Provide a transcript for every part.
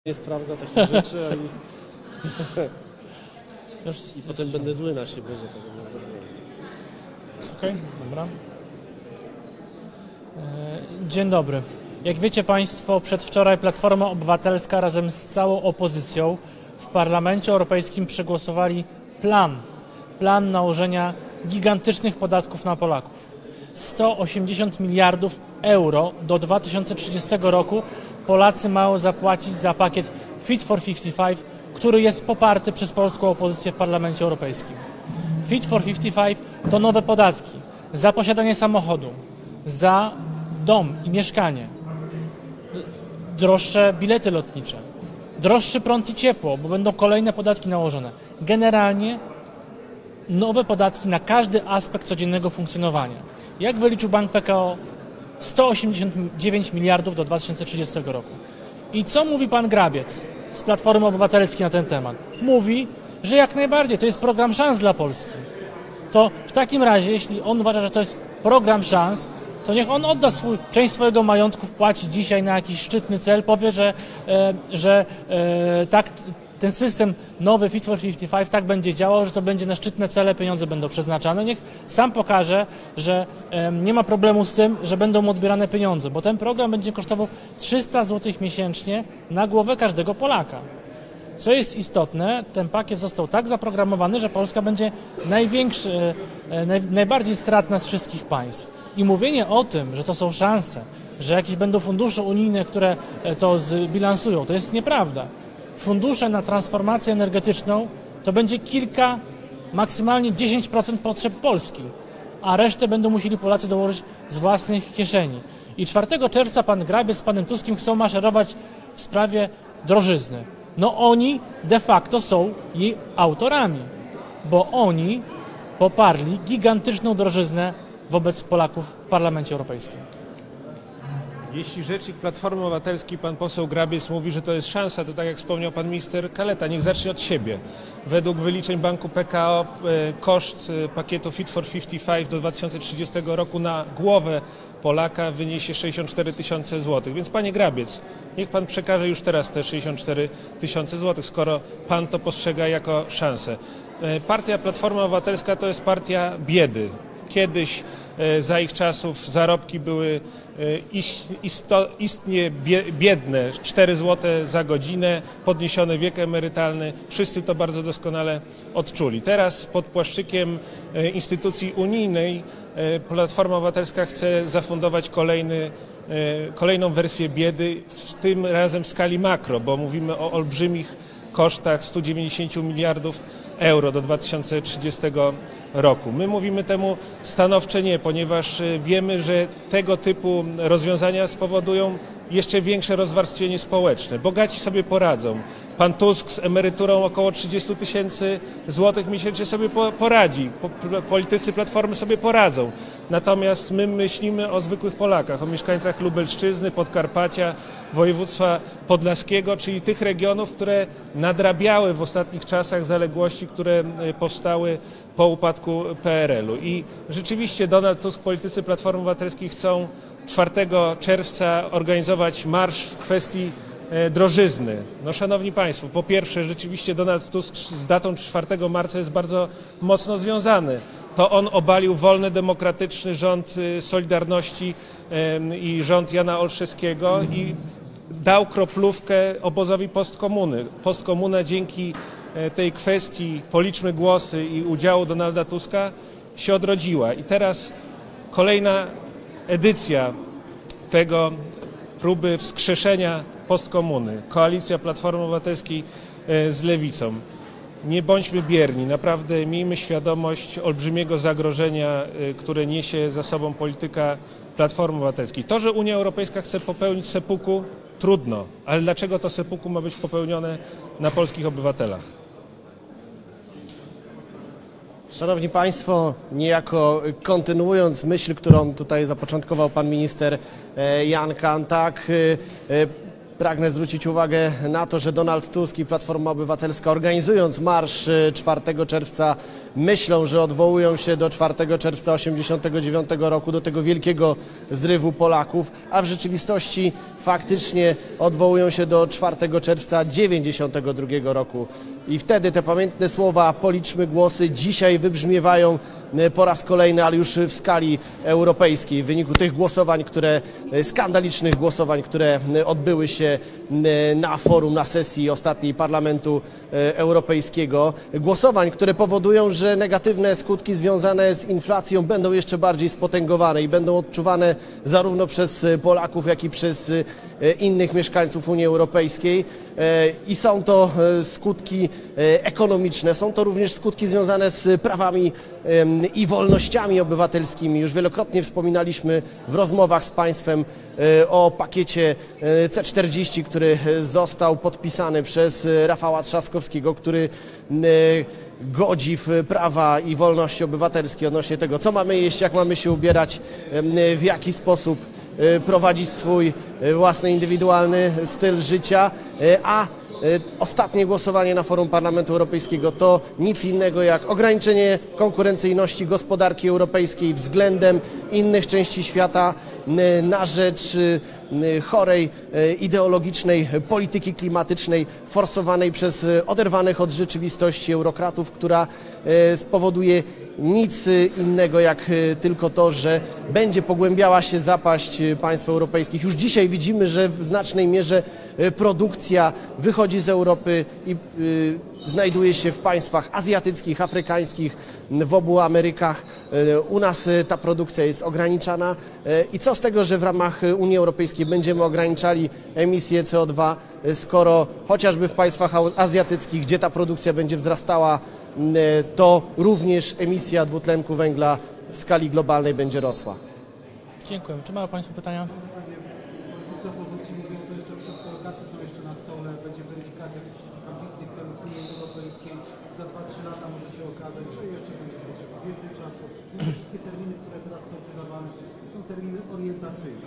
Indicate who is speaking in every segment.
Speaker 1: nie sprawdza takich rzeczy, i potem
Speaker 2: jest
Speaker 1: będę zły na siebie, że tego nie robię.
Speaker 2: Jest okej? Dobra.
Speaker 3: Dzień dobry. Jak wiecie Państwo, przedwczoraj Platforma Obywatelska razem z całą opozycją w Parlamencie Europejskim przegłosowali plan nałożenia gigantycznych podatków na Polaków. 180 miliardów euro do 2030 roku Polacy mają zapłacić za pakiet Fit for 55, który jest poparty przez polską opozycję w Parlamencie Europejskim. Fit for 55 to nowe podatki za posiadanie samochodu, za dom i mieszkanie, droższe bilety lotnicze, droższy prąd i ciepło, bo będą kolejne podatki nałożone. Generalnie nowe podatki na każdy aspekt codziennego funkcjonowania. Jak wyliczył Bank Pekao, 189 miliardów do 2030 roku. I co mówi pan Grabiec z Platformy Obywatelskiej na ten temat? Mówi, że jak najbardziej to jest program szans dla Polski. To w takim razie, jeśli on uważa, że to jest program szans, to niech on odda część swojego majątku, wpłaci dzisiaj na jakiś szczytny cel, powie, że tak ten system nowy Fit for 55 tak będzie działał, że to będzie na szczytne cele, pieniądze będą przeznaczane. Niech sam pokaże, że nie ma problemu z tym, że będą mu odbierane pieniądze, bo ten program będzie kosztował 300 zł miesięcznie na głowę każdego Polaka. Co jest istotne, ten pakiet został tak zaprogramowany, że Polska będzie najbardziej stratna z wszystkich państw. I mówienie o tym, że to są szanse, że jakieś będą fundusze unijne, które to zbilansują, to jest nieprawda. Fundusze na transformację energetyczną to będzie kilka, maksymalnie 10% potrzeb Polski, a resztę będą musieli Polacy dołożyć z własnych kieszeni. I 4 czerwca pan Grabiec z panem Tuskiem chcą maszerować w sprawie drożyzny. No oni de facto są jej autorami, bo oni poparli gigantyczną drożyznę wobec Polaków w Parlamencie Europejskim.
Speaker 2: Jeśli rzecznik Platformy Obywatelskiej, pan poseł Grabiec mówi, że to jest szansa, to tak jak wspomniał pan minister Kaleta, niech zacznie od siebie. Według wyliczeń Banku Pekao koszt pakietu Fit for 55 do 2030 roku na głowę Polaka wyniesie 64 tysiące złotych. Więc panie Grabiec, niech pan przekaże już teraz te 64 tysiące złotych, skoro pan to postrzega jako szansę. Partia Platforma Obywatelska to jest partia biedy. Kiedyś za ich czasów zarobki były istnie biedne, 4 zł za godzinę, podniesiony wiek emerytalny, wszyscy to bardzo doskonale odczuli. Teraz pod płaszczykiem instytucji unijnej Platforma Obywatelska chce zafundować kolejną wersję biedy, tym razem w skali makro, bo mówimy o olbrzymich kosztach 190 miliardów euro do 2030 roku. My mówimy temu stanowcze nie, ponieważ wiemy, że tego typu rozwiązania spowodują jeszcze większe rozwarstwienie społeczne. Bogaci sobie poradzą. Pan Tusk z emeryturą około 30 tysięcy złotych miesięcznie sobie poradzi. Politycy Platformy sobie poradzą. Natomiast my myślimy o zwykłych Polakach, o mieszkańcach Lubelszczyzny, Podkarpacia, województwa podlaskiego, czyli tych regionów, które nadrabiały w ostatnich czasach zaległości, które powstały po upadku PRL-u. I rzeczywiście Donald Tusk, politycy Platformy Obywatelskiej chcą 4 czerwca organizować marsz w kwestii drożyzny. No, szanowni państwo, po pierwsze rzeczywiście Donald Tusk z datą 4 marca jest bardzo mocno związany. To on obalił wolny, demokratyczny rząd Solidarności i rząd Jana Olszewskiego i dał kroplówkę obozowi postkomuny. Postkomuna dzięki tej kwestii policzmy głosy i udziału Donalda Tuska się odrodziła. I teraz kolejna edycja tego próby wskrzeszenia postkomuny. Koalicja Platformy Obywatelskiej z Lewicą. Nie bądźmy bierni, naprawdę miejmy świadomość olbrzymiego zagrożenia, które niesie za sobą polityka Platformy Obywatelskiej. To, że Unia Europejska chce popełnić seppuku, trudno, ale dlaczego to seppuku ma być popełnione na polskich obywatelach?
Speaker 1: Szanowni Państwo, niejako kontynuując myśl, którą tutaj zapoczątkował pan minister Jan Kanthak, pragnę zwrócić uwagę na to, że Donald Tusk i Platforma Obywatelska, organizując marsz 4 czerwca, myślą, że odwołują się do 4 czerwca 1989 roku, do tego wielkiego zrywu Polaków, a w rzeczywistości faktycznie odwołują się do 4 czerwca 1992 roku. I wtedy te pamiętne słowa "policzmy głosy" dzisiaj wybrzmiewają po raz kolejny, ale już w skali europejskiej w wyniku tych głosowań, skandalicznych głosowań, które odbyły się na forum, na sesji ostatniej Parlamentu Europejskiego. Głosowań, które powodują, że negatywne skutki związane z inflacją będą jeszcze bardziej spotęgowane i będą odczuwane zarówno przez Polaków, jak i przez innych mieszkańców Unii Europejskiej. I są to skutki ekonomiczne, są to również skutki związane z prawami i wolnościami obywatelskimi. Już wielokrotnie wspominaliśmy w rozmowach z Państwem o pakiecie C40, który został podpisany przez Rafała Trzaskowskiego, który godzi w prawa i wolności obywatelskie odnośnie tego, co mamy jeść, jak mamy się ubierać, w jaki sposób prowadzić swój własny, indywidualny styl życia, a ostatnie głosowanie na forum Parlamentu Europejskiego to nic innego jak ograniczenie konkurencyjności gospodarki europejskiej względem innych części świata na rzecz chorej, ideologicznej polityki klimatycznej forsowanej przez oderwanych od rzeczywistości eurokratów, która spowoduje nic innego jak tylko to, że będzie pogłębiała się zapaść państw europejskich. Już dzisiaj widzimy, że w znacznej mierze produkcja wychodzi z Europy i znajduje się w państwach azjatyckich, afrykańskich, w obu Amerykach. U nas ta produkcja jest ograniczana i co z tego, że w ramach Unii Europejskiej będziemy ograniczali emisję CO2, skoro chociażby w państwach azjatyckich, gdzie ta produkcja będzie wzrastała, to również emisja dwutlenku węgla w skali globalnej będzie rosła.
Speaker 3: Dziękuję. Czy mają Państwo pytania?
Speaker 4: Politycy opozycji mówią, to jeszcze wszystko karty są jeszcze na stole, będzie weryfikacja tych wszystkich ambitnych celów Unii Europejskiej. Za 2-3 lata może się okazać, że jeszcze będzie potrzeba więcej czasu. I te wszystkie terminy, które teraz są podawane, są terminy orientacyjne.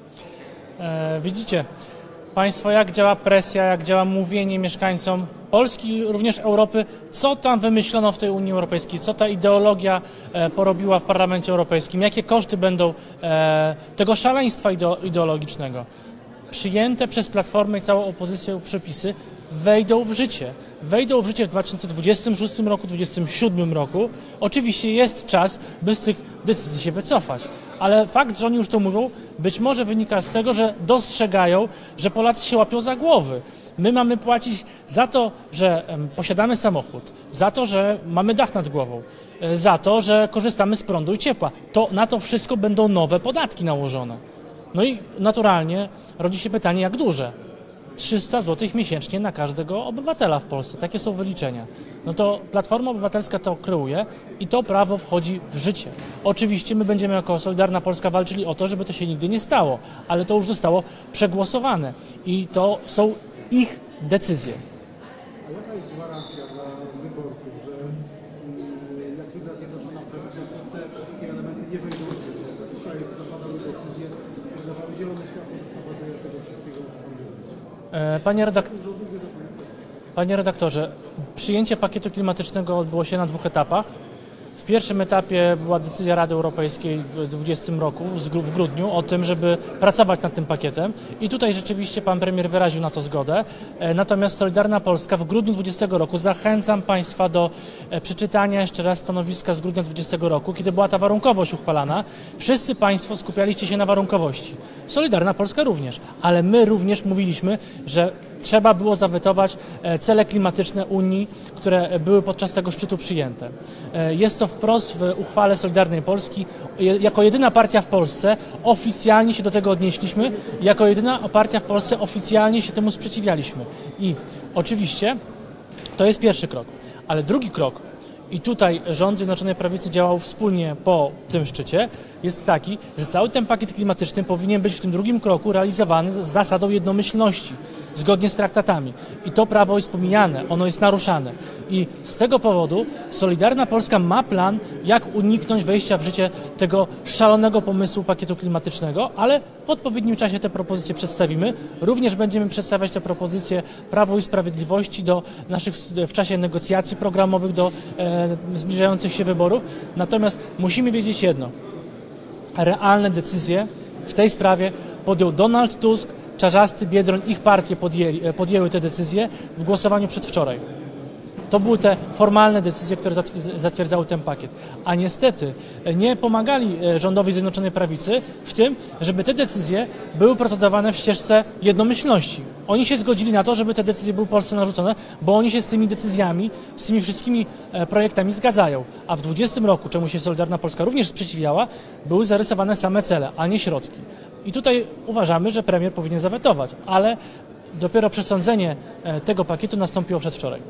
Speaker 3: Widzicie Państwo, jak działa presja, jak działa mówienie mieszkańcom Polski, również Europy, co tam wymyślono w tej Unii Europejskiej, co ta ideologia porobiła w Parlamencie Europejskim, jakie koszty będą tego szaleństwa ideologicznego. Przyjęte przez Platformę i całą opozycję przepisy wejdą w życie. Wejdą w życie w 2026 roku, 2027 roku. Oczywiście jest czas, by z tych decyzji się wycofać. Ale fakt, że oni już to mówią, być może wynika z tego, że dostrzegają, że Polacy się łapią za głowy. My mamy płacić za to, że posiadamy samochód, za to, że mamy dach nad głową, za to, że korzystamy z prądu i ciepła. Na to wszystko będą nowe podatki nałożone. No i naturalnie rodzi się pytanie, jak duże? 300 zł miesięcznie na każdego obywatela w Polsce. Takie są wyliczenia. No to Platforma Obywatelska to kreuje i to prawo wchodzi w życie. Oczywiście my będziemy jako Solidarna Polska walczyli o to, żeby to się nigdy nie stało, ale to już zostało przegłosowane i to są ich decyzje.
Speaker 4: A jaka jest gwarancja dla wyborców, że jak wygra Zjednoczona Prawica, to te wszystkie elementy nie wejdą w życie? Tutaj zapadały decyzje, które dawały zielone światło do wprowadzenia tego wszystkiego, co będzie robić.
Speaker 3: Panie redaktorze, przyjęcie pakietu klimatycznego odbyło się na 2 etapach. W pierwszym etapie była decyzja Rady Europejskiej w 2020 roku, w grudniu, o tym, żeby pracować nad tym pakietem i tutaj rzeczywiście pan premier wyraził na to zgodę. Natomiast Solidarna Polska w grudniu 2020 roku, zachęcam Państwa do przeczytania jeszcze raz stanowiska z grudnia 2020 roku, kiedy była ta warunkowość uchwalana. Wszyscy Państwo skupialiście się na warunkowości. Solidarna Polska również, ale my również mówiliśmy, że trzeba było zawetować cele klimatyczne Unii, które były podczas tego szczytu przyjęte. Jest to wprost w uchwale Solidarnej Polski. Jako jedyna partia w Polsce oficjalnie się do tego odnieśliśmy. Jako jedyna partia w Polsce oficjalnie się temu sprzeciwialiśmy. I oczywiście to jest pierwszy krok. Ale drugi krok, i tutaj rząd Zjednoczonej Prawicy działał wspólnie po tym szczycie, jest taki, że cały ten pakiet klimatyczny powinien być w tym drugim kroku realizowany z zasadą jednomyślności, zgodnie z traktatami. I I to prawo jest pomijane, ono jest naruszane. I z tego powodu Solidarna Polska ma plan, jak uniknąć wejścia w życie tego szalonego pomysłu pakietu klimatycznego, ale w odpowiednim czasie te propozycje przedstawimy. Również będziemy przedstawiać te propozycje Prawu i Sprawiedliwości w czasie negocjacji programowych do zbliżających się wyborów. Natomiast musimy wiedzieć jedno. Realne decyzje w tej sprawie podjął Donald Tusk, Czarzasty, Biedroń, ich partie podjęły te decyzje w głosowaniu przedwczoraj. To były te formalne decyzje, które zatwierdzały ten pakiet. A niestety nie pomagali rządowi Zjednoczonej Prawicy w tym, żeby te decyzje były procedowane w ścieżce jednomyślności. Oni się zgodzili na to, żeby te decyzje były Polsce narzucone, bo oni się z tymi decyzjami, z tymi wszystkimi projektami zgadzają. A w 2020 roku, czemu się Solidarna Polska również sprzeciwiała, były zarysowane same cele, a nie środki. I tutaj uważamy, że premier powinien zawetować, ale dopiero przesądzenie tego pakietu nastąpiło przedwczoraj.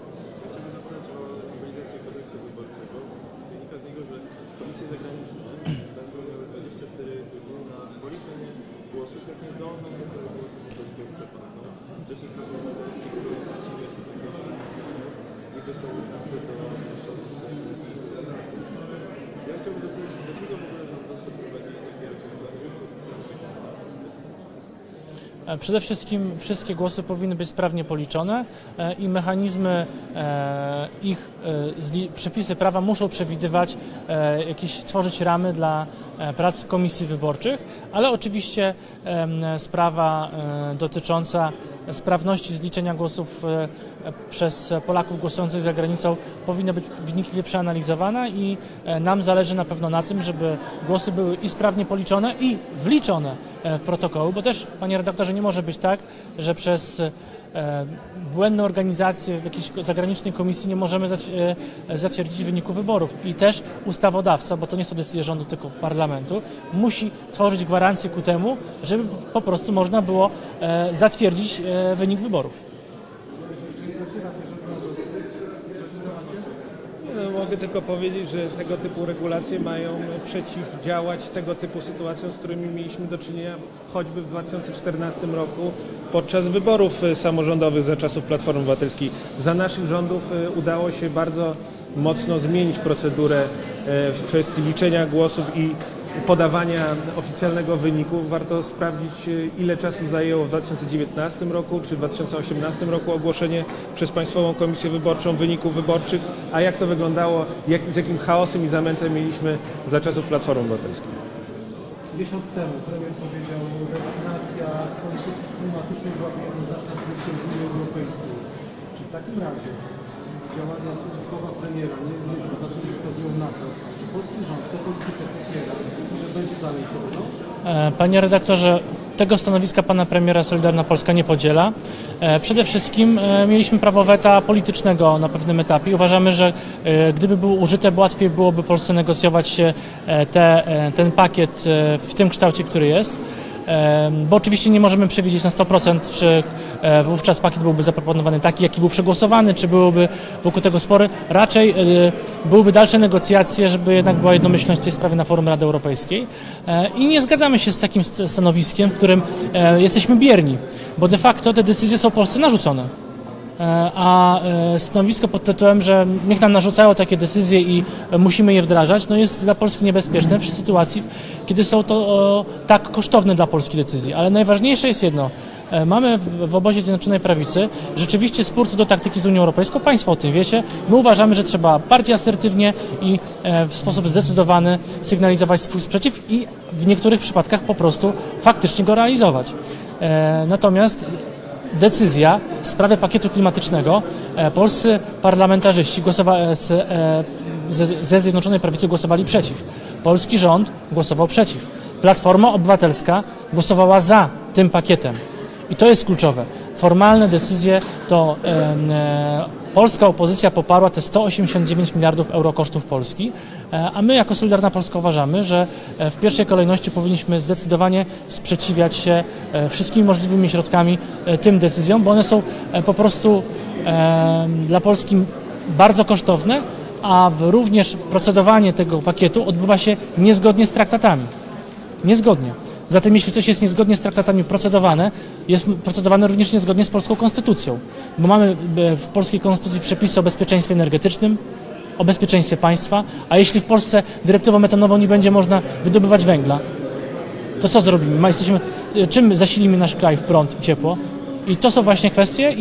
Speaker 3: Przede wszystkim wszystkie głosy powinny być sprawnie policzone i mechanizmy przepisy prawa muszą przewidywać tworzyć ramy dla prac komisji wyborczych, ale oczywiście sprawa dotycząca sprawności zliczenia głosów przez Polaków głosujących za granicą powinna być wnikliwie przeanalizowana i nam zależy na pewno na tym, żeby głosy były i sprawnie policzone i wliczone w protokoły, bo też, panie redaktorze, nie może być tak, że przez błędne organizacje w jakiejś zagranicznej komisji nie możemy zatwierdzić wyniku wyborów. I też ustawodawca, bo to nie są decyzje rządu, tylko parlamentu, musi tworzyć gwarancję ku temu, żeby po prostu można było zatwierdzić wynik wyborów.
Speaker 2: Mogę tylko powiedzieć, że tego typu regulacje mają przeciwdziałać tego typu sytuacjom, z którymi mieliśmy do czynienia choćby w 2014 roku podczas wyborów samorządowych za czasów Platformy Obywatelskiej. Za naszych rządów udało się bardzo mocno zmienić procedurę w kwestii liczenia głosów i podawania oficjalnego wyniku. Warto sprawdzić, ile czasu zajęło w 2019 roku czy w 2018 roku ogłoszenie przez Państwową Komisję Wyborczą wyników wyborczych, a jak to wyglądało, z jakim chaosem i zamętem mieliśmy za czasów Platformy Obywatelskiej.
Speaker 4: Miesiąc temu premier powiedział, że rezygnacja z polityki klimatycznej byłaby jednoznaczna z wyjściem z Unii Europejskiej. Czy w takim razie działania słowa premiera niejednoznacznie wskazują na to, że polski rząd tę politykę popiera i że będzie dalej prowadził?
Speaker 3: Panie redaktorze, tego stanowiska pana premiera Solidarna Polska nie podziela. Przede wszystkim mieliśmy prawo weta politycznego na pewnym etapie. Uważamy, że gdyby było użyte, łatwiej byłoby Polsce negocjować ten pakiet w tym kształcie, który jest. Bo oczywiście nie możemy przewidzieć na 100%, czy wówczas pakiet byłby zaproponowany taki, jaki był przegłosowany, czy byłyby wokół tego spory. Raczej byłyby dalsze negocjacje, żeby jednak była jednomyślność w tej sprawie na forum Rady Europejskiej. I nie zgadzamy się z takim stanowiskiem, w którym jesteśmy bierni, bo de facto te decyzje są Polsce narzucone. A stanowisko pod tytułem, że niech nam narzucają takie decyzje i musimy je wdrażać, no jest dla Polski niebezpieczne w sytuacji, kiedy są to tak kosztowne dla Polski decyzje. Ale najważniejsze jest jedno. Mamy w obozie Zjednoczonej Prawicy rzeczywiście spór co do taktyki z Unią Europejską. Państwo o tym wiecie. My uważamy, że trzeba bardziej asertywnie i w sposób zdecydowany sygnalizować swój sprzeciw i w niektórych przypadkach po prostu faktycznie go realizować. Natomiast decyzja w sprawie pakietu klimatycznego, polscy parlamentarzyści ze Zjednoczonej Prawicy głosowali przeciw. Polski rząd głosował przeciw. Platforma Obywatelska głosowała za tym pakietem. I to jest kluczowe. Formalne decyzje to polska opozycja poparła te 189 miliardów euro kosztów Polski, a my jako Solidarna Polska uważamy, że w pierwszej kolejności powinniśmy zdecydowanie sprzeciwiać się wszystkimi możliwymi środkami tym decyzjom, bo one są po prostu dla Polski bardzo kosztowne, a również procedowanie tego pakietu odbywa się niezgodnie z traktatami. Niezgodnie. Zatem jeśli coś jest niezgodnie z traktatami procedowane, jest procedowane również niezgodnie z polską konstytucją, bo mamy w polskiej konstytucji przepisy o bezpieczeństwie energetycznym, o bezpieczeństwie państwa, a jeśli w Polsce dyrektywą metanową nie będzie można wydobywać węgla, to co zrobimy? Czym zasilimy nasz kraj w prąd i ciepło? I to są właśnie kwestie,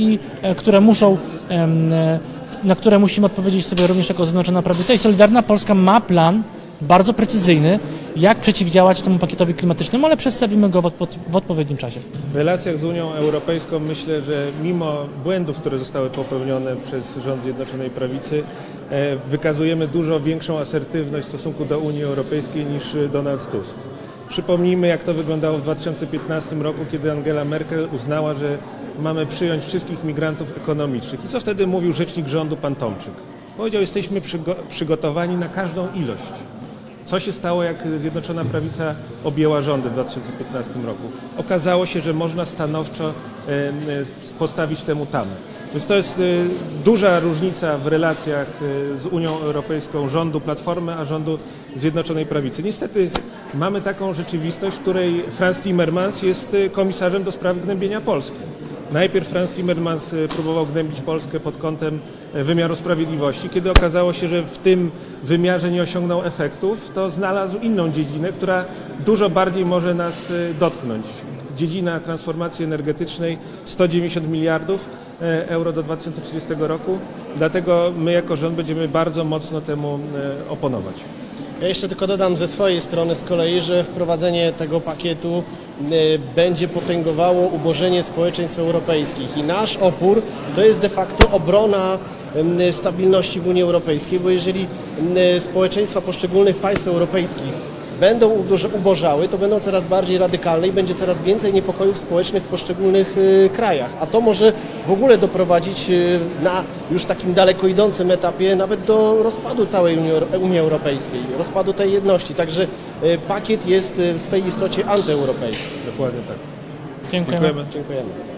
Speaker 3: na które musimy odpowiedzieć sobie również jako Zjednoczona Prawica. I Solidarna Polska ma plan bardzo precyzyjny, jak przeciwdziałać temu pakietowi klimatycznemu, ale przedstawimy go w odpowiednim czasie.
Speaker 2: W relacjach z Unią Europejską myślę, że mimo błędów, które zostały popełnione przez rząd Zjednoczonej Prawicy, wykazujemy dużo większą asertywność w stosunku do Unii Europejskiej niż Donald Tusk. Przypomnijmy, jak to wyglądało w 2015 roku, kiedy Angela Merkel uznała, że mamy przyjąć wszystkich migrantów ekonomicznych. I co wtedy mówił rzecznik rządu, pan Tomczyk? Powiedział, jesteśmy przygotowani na każdą ilość. Co się stało, jak Zjednoczona Prawica objęła rządy w 2015 roku? Okazało się, że można stanowczo postawić temu tamę. Więc to jest duża różnica w relacjach z Unią Europejską rządu Platformy, a rządu Zjednoczonej Prawicy. Niestety mamy taką rzeczywistość, w której Frans Timmermans jest komisarzem do spraw gnębienia Polski. Najpierw Frans Timmermans próbował gnębić Polskę pod kątem wymiaru sprawiedliwości. Kiedy okazało się, że w tym wymiarze nie osiągnął efektów, to znalazł inną dziedzinę, która dużo bardziej może nas dotknąć. Dziedzina transformacji energetycznej, 190 miliardów euro do 2030 roku. Dlatego my jako rząd będziemy bardzo mocno temu oponować.
Speaker 1: Ja jeszcze tylko dodam ze swojej strony z kolei, że wprowadzenie tego pakietu będzie potęgowało ubożenie społeczeństw europejskich i nasz opór to jest de facto obrona stabilności w Unii Europejskiej, bo jeżeli społeczeństwa poszczególnych państw europejskich będą ubożały, to będą coraz bardziej radykalne i będzie coraz więcej niepokojów społecznych w poszczególnych krajach, a to może w ogóle doprowadzić na już takim daleko idącym etapie nawet do rozpadu całej Unii Europejskiej, rozpadu tej jedności. Także pakiet jest w swej istocie antyeuropejski.
Speaker 2: Dokładnie tak.
Speaker 3: Dziękujemy.
Speaker 1: Dziękujemy.